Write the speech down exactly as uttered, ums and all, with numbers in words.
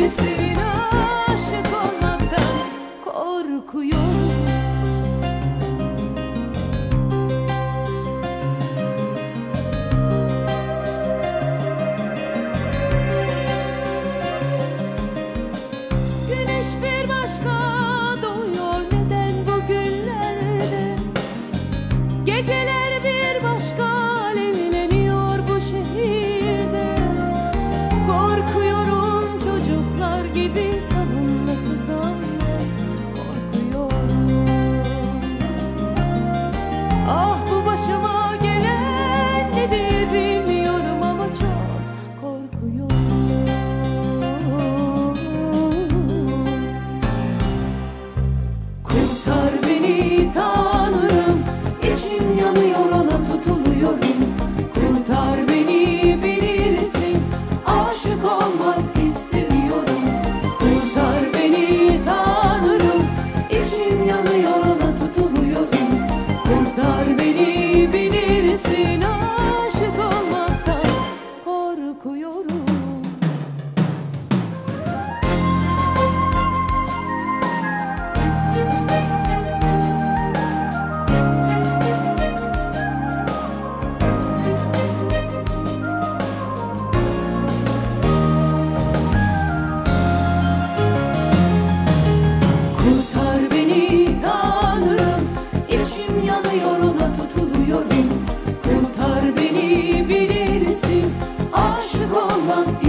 bilirsin, aşık olmaktan korkuyorum. Güneş bir başka doğuyor neden bugünlerde, geceler bir başka alevleniyor bu şehirde. Korkuyorum çocuklar gibi savunmasız anne, korkuyorum. Ah bu başıma gelen nedir bilmiyorum ama çok korkuyorum. Kurtar beni Tanrım, içim yanıyor ona tutuluyorum. Kurtar beni bilirsin, aşık olmak istemiyorum. Kurtar beni Tanrım, içim yanıyor ona tutuluyorum. Kurtar beni bilirsin, aşık olmaktan korkuyorum. Kurtar beni Tanrım, içim yanıyor ona tutuluyorum. Kurtar beni bilirsin, aşık olmak